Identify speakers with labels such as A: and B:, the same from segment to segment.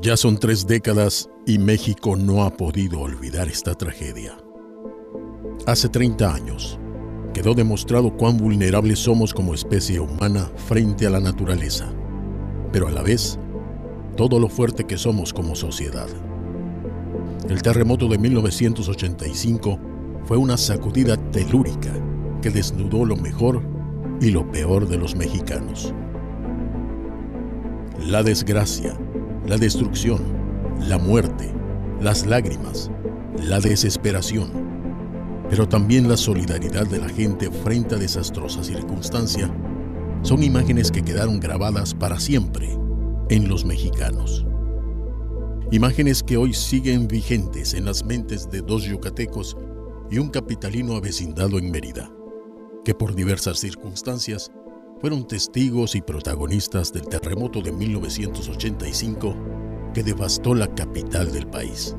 A: Ya son 3 décadas y México no ha podido olvidar esta tragedia. Hace 30 años, quedó demostrado cuán vulnerables somos como especie humana frente a la naturaleza, pero a la vez, todo lo fuerte que somos como sociedad. El terremoto de 1985 fue una sacudida telúrica que desnudó lo mejor y lo peor de los mexicanos. La desgracia, la destrucción, la muerte, las lágrimas, la desesperación, pero también la solidaridad de la gente frente a desastrosa circunstancia, son imágenes que quedaron grabadas para siempre en los mexicanos. Imágenes que hoy siguen vigentes en las mentes de 2 yucatecos y un capitalino avecindado en Mérida, que por diversas circunstancias fueron testigos y protagonistas del terremoto de 1985 que devastó la capital del país.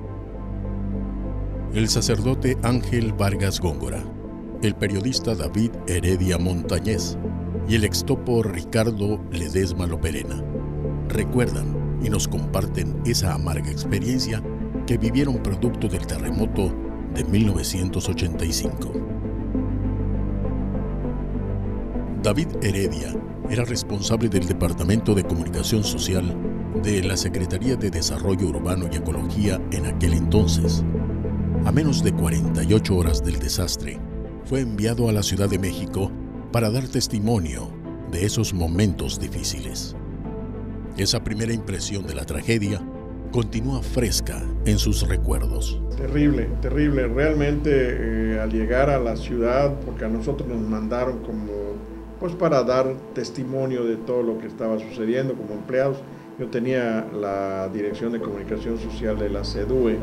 A: El sacerdote Ángel Vargas Góngora, el periodista David Heredia Montañez y el extopo Ricardo Ledesma Loperena recuerdan y nos comparten esa amarga experiencia que vivieron producto del terremoto de 1985. David Heredia era responsable del Departamento de Comunicación Social de la Secretaría de Desarrollo Urbano y Ecología en aquel entonces. A menos de 48 horas del desastre, fue enviado a la Ciudad de México para dar testimonio de esos momentos difíciles. Esa primera impresión de la tragedia continúa fresca en sus recuerdos.
B: Terrible, terrible. Realmente al llegar a la ciudad, porque a nosotros nos mandaron pues para dar testimonio de todo lo que estaba sucediendo como empleados. Yo tenía la Dirección de Comunicación Social de la CEDUE,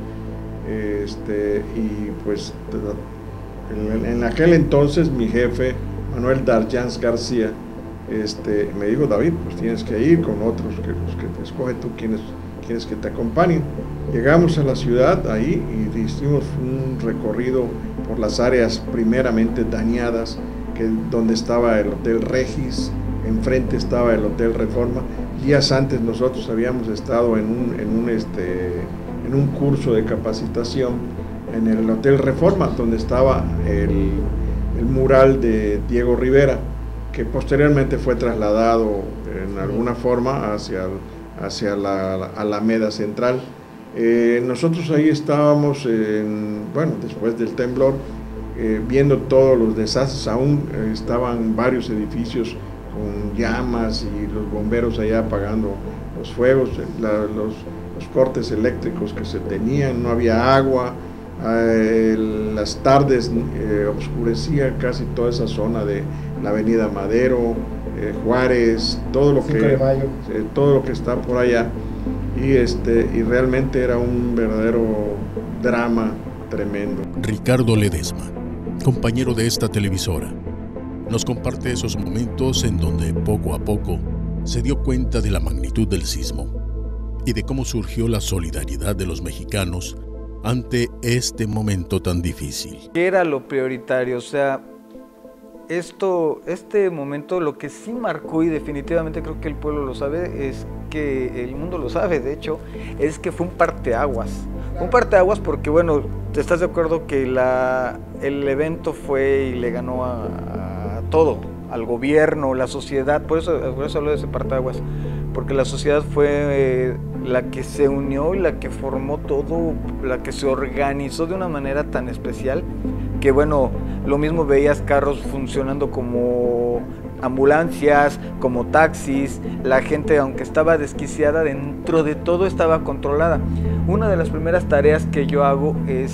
B: y pues en aquel entonces mi jefe, Manuel Darjans García, me dijo: David, pues tienes que ir con otros, los que te escoge tú, quienes que te acompañen. Llegamos a la ciudad ahí y hicimos un recorrido por las áreas primeramente dañadas, donde estaba el Hotel Regis, enfrente estaba el Hotel Reforma. Días antes nosotros habíamos estado en un curso de capacitación en el Hotel Reforma, donde estaba el mural de Diego Rivera, que posteriormente fue trasladado en alguna forma hacia la Alameda Central. Nosotros ahí estábamos, después del temblor, viendo todos los desastres. Aún estaban varios edificios con llamas y los bomberos allá apagando los fuegos, los cortes eléctricos que se tenían, no había agua. Las tardes oscurecía casi toda esa zona de la Avenida Madero, Juárez, todo lo que está por allá, y realmente era un verdadero drama tremendo.
A: Ricardo Ledesma, compañero de esta televisora, nos comparte esos momentos en donde poco a poco se dio cuenta de la magnitud del sismo y de cómo surgió la solidaridad de los mexicanos ante este momento tan difícil.
C: Era lo prioritario, o sea, este momento lo que sí marcó, y definitivamente creo que el pueblo lo sabe, es que el mundo lo sabe, de hecho, es que fue un parteaguas. Un parteaguas porque, bueno, ¿te estás de acuerdo que el evento fue y le ganó a todo, al gobierno, la sociedad? Por eso hablo de ese parteaguas, porque la sociedad fue la que se unió y la que formó todo, la que se organizó de una manera tan especial que, bueno, lo mismo veías carros funcionando como ambulancias, como taxis, la gente, aunque estaba desquiciada, dentro de todo estaba controlada. Una de las primeras tareas que yo hago es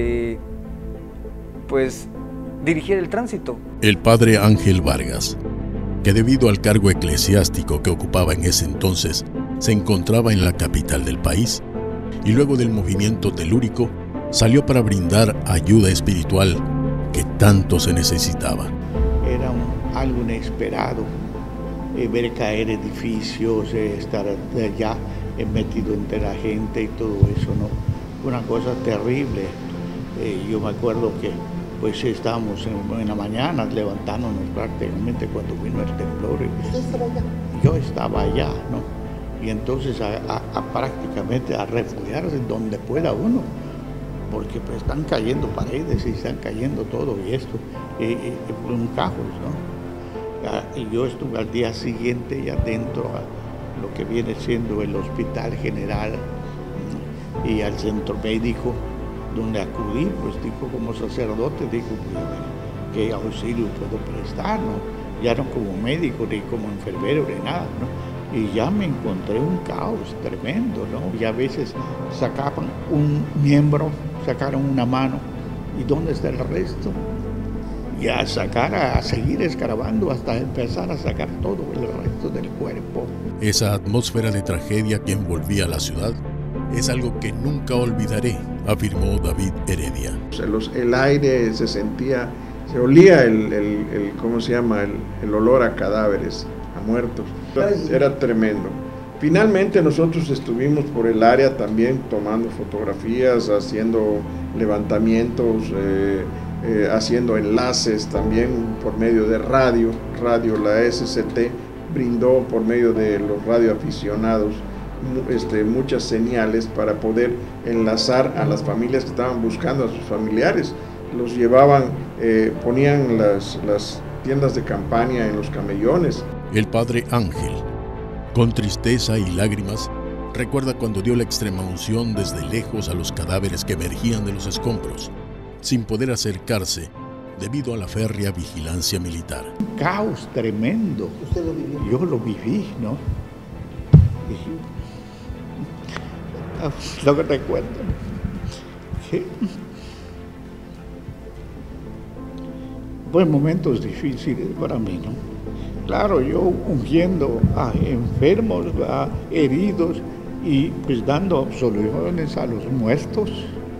C: pues dirigir el tránsito.
A: El padre Ángel Vargas, que debido al cargo eclesiástico que ocupaba en ese entonces, se encontraba en la capital del país, y luego del movimiento telúrico salió para brindar ayuda espiritual que tanto se necesitaba.
D: Era algo inesperado, ver caer edificios, estar allá metido entre la gente y todo eso, ¿no? Una cosa terrible. Yo me acuerdo que pues estábamos en la mañana levantándonos prácticamente cuando vino el temblor.
E: ¿Usted estaba allá?
D: Yo estaba allá, ¿no? y entonces prácticamente a refugiarse donde pueda uno, porque pues están cayendo paredes y están cayendo todo y esto, un caos, ¿no? Y yo estuve al día siguiente ya dentro a lo que viene siendo el Hospital General y al centro médico, donde acudí, pues dijo como sacerdote, dijo, pues, ¿qué auxilio puedo prestar, no? Ya no como médico, ni como enfermero, ni nada, ¿no? Y ya me encontré un caos tremendo, ¿no? Y a veces sacaban un miembro, sacaron una mano, ¿y dónde está el resto? Y a seguir escarbando hasta empezar a sacar todo el resto del cuerpo.
A: Esa atmósfera de tragedia que envolvía la ciudad es algo que nunca olvidaré, afirmó David Heredia.
B: El aire se sentía, se olía ¿cómo se llama? El olor a cadáveres, a muertos. Era tremendo. Finalmente nosotros estuvimos por el área también tomando fotografías, haciendo levantamientos, haciendo enlaces también por medio de radio. La SCT brindó por medio de los radioaficionados muchas señales para poder enlazar a las familias que estaban buscando a sus familiares. Los llevaban, ponían las tiendas de campaña en los camellones.
A: El padre Ángel, con tristeza y lágrimas, recuerda cuando dio la extremaunción desde lejos a los cadáveres que emergían de los escombros, sin poder acercarse debido a la férrea vigilancia militar.
D: Caos tremendo.
C: ¿Usted lo vivió?
D: Yo lo viví, ¿no? Lo que recuerdo, que fueron momentos difíciles para mí, ¿no? Claro, yo ungiendo a enfermos, a heridos y pues dando absoluciones a los muertos.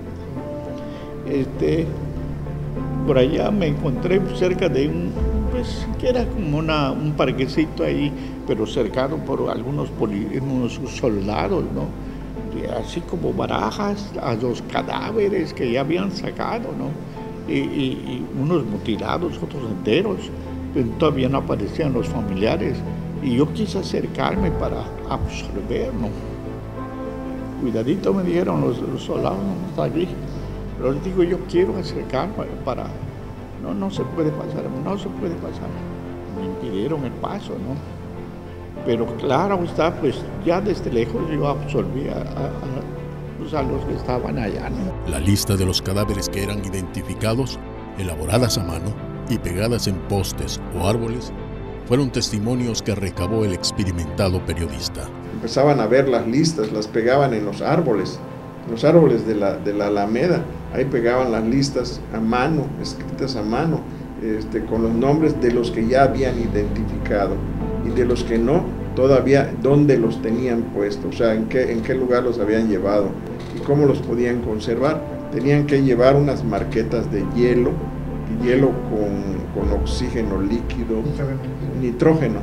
D: Por allá me encontré cerca de pues que era como un parquecito ahí, pero cercado por algunos soldados, ¿no? Así como barajas a los cadáveres que ya habían sacado, ¿no? Y unos mutilados, otros enteros, pero todavía no aparecían los familiares. Y yo quise acercarme para absorber, ¿no? Cuidadito, me dijeron los soldados, no está aquí. Pero les digo, yo quiero acercarme para... No se puede pasar, no se puede pasar. Me impidieron el paso, ¿no? Pero claro está, pues ya desde lejos yo absorbí a los que estaban allá, ¿no?
A: La lista de los cadáveres que eran identificados, elaboradas a mano y pegadas en postes o árboles, fueron testimonios que recabó el experimentado periodista.
B: Empezaban a ver las listas, las pegaban en los árboles de la Alameda. Ahí pegaban las listas a mano, escritas a mano, con los nombres de los que ya habían identificado y de los que no, todavía dónde los tenían puestos, o sea, en qué lugar los habían llevado y cómo los podían conservar. Tenían que llevar unas marquetas de hielo con oxígeno líquido, nitrógeno,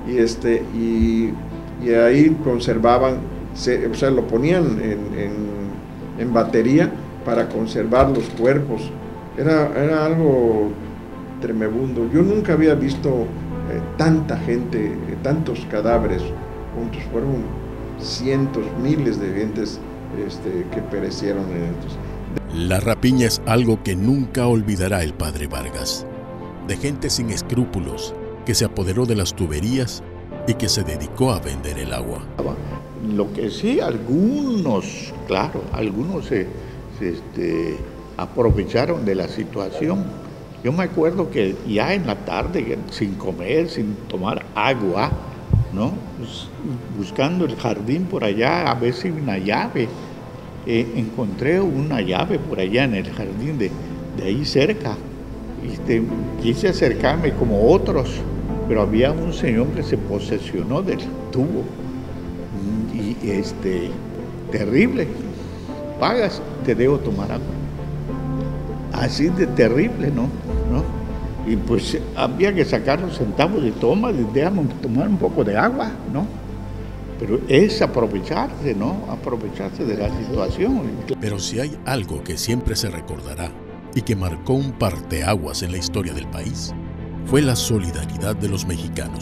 B: y ahí conservaban, o sea, lo ponían en batería para conservar los cuerpos. Era algo tremebundo. Yo nunca había visto tanta gente, tantos cadáveres juntos. Fueron cientos, miles de gentes que perecieron en estos.
A: La rapiña es algo que nunca olvidará el padre Vargas. De gente sin escrúpulos que se apoderó de las tuberías y que se dedicó a vender el agua.
D: Lo que sí, algunos se aprovecharon de la situación. Yo me acuerdo que ya en la tarde, sin comer, sin tomar agua, ¿no? Pues, buscando el jardín por allá, a ver si una llave. Encontré una llave por allá en el jardín de ahí cerca. Quise acercarme como otros, pero había un señor que se posesionó del tubo. Y terrible. Pagas, te debo tomar agua. Así de terrible, ¿no? Y pues había que sacar los centavos de déjame tomar un poco de agua, ¿no? Pero es aprovecharse, ¿no? Aprovecharse de la situación.
A: Pero si hay algo que siempre se recordará y que marcó un parteaguas en la historia del país, fue la solidaridad de los mexicanos.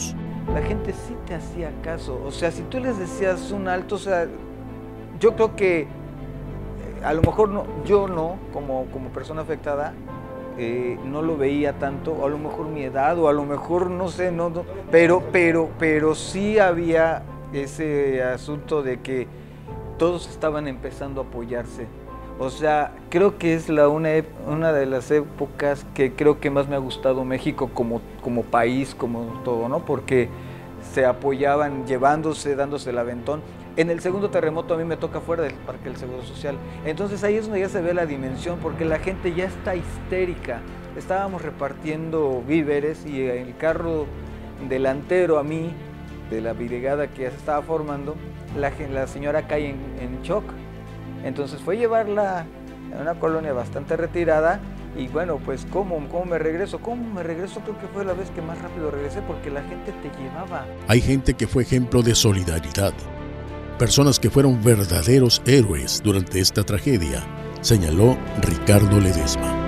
C: la gente sí te hacía caso. O sea, si tú les decías un alto, o sea, yo creo que a lo mejor no, yo no, como persona afectada, no lo veía tanto, o a lo mejor mi edad, o a lo mejor no sé, pero sí había ese asunto de que todos estaban empezando a apoyarse. O sea, creo que es una de las épocas que creo que más me ha gustado México como país, como todo, ¿no? Porque se apoyaban, llevándose, dándose el aventón. En el segundo terremoto a mí me toca fuera del Parque del Seguro Social. Entonces ahí es donde ya se ve la dimensión, porque la gente ya está histérica. Estábamos repartiendo víveres y el carro delantero a mí, de la brigada que ya se estaba formando, la señora cae en shock. Entonces fue llevarla a una colonia bastante retirada y bueno, pues ¿cómo me regreso? Creo que fue la vez que más rápido regresé porque la gente te llevaba.
A: Hay gente que fue ejemplo de solidaridad, personas que fueron verdaderos héroes durante esta tragedia, señaló Ricardo Ledesma.